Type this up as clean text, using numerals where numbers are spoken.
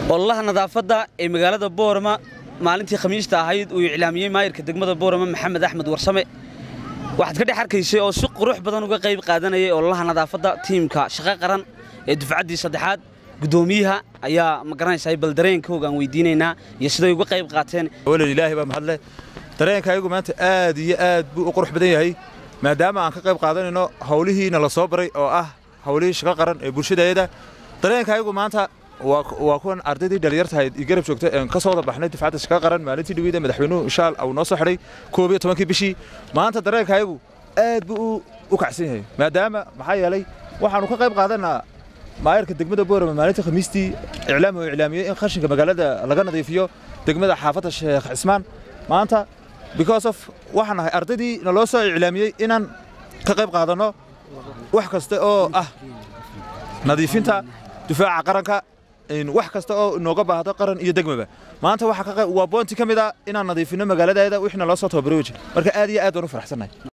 والله نظافة مقالة بورما maalintii khamiista ahayd uu iclaamiyay maayirka degmada Boorama Maxamed Axmed Warsame waxaad ka dhex arkaysay oo si qurux badan uga qayb qaadanayay ololaha nadaafadda tiimka shaqo qaran ee dufcadii saddexaad gudoomiyaha ayaa ma garanaysaa bal dareenkooga aan weydiinaynaa iyo siday uga qayb qaateen walaal ilaahay baa mahad leh dareenkaygu maanta aad iyo aad buu u qurux badan yahay maadaama aan ka qayb qaadanayno hawlihiina la soo baray oo ah hawlihii shaqo qaran ee bulshadeeda dareenkaygu maanta waa kuwan ardaydii dhalinyartahay garab joogtay ee ka soo wada baxnay difacada shaqo qaran maalintii dhaweeyay madaxweynuhu insha Allah uu noo soo xiray 12 bishii maanta dareenkaygu aad buu u kacsan yahay maadaama maxaa yeelay waxaanu ka qayb qaadanaa maayirka degmada Boorama maalintii khamiistii iclaamiyay in qashinka magaalada laga nadiifiyo degmada xaafadda Sheekh Cismaan maanta because of waxaan ahay ardaydii naloo soo iclaamiyay inaan ka qayb qaadano wax kasta oo ah nadiifinta difaaca qaranka in wax kasta oo nooga baahdo qaran iyo degmaba maanta waxa waa boonti kamid ah inaan nadiifino magaaladeeda wixna loo soo tababaray marka aad iyo aad u faraxsanahay